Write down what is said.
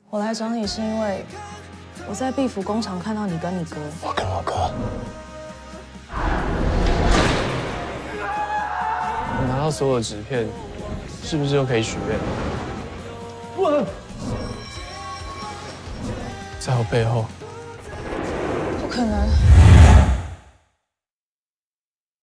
我来找你是因为我在壁服工厂看到你跟你哥。 我跟我哥你拿到所有的纸片，是不是就可以许愿？不，在我背后。 不可能。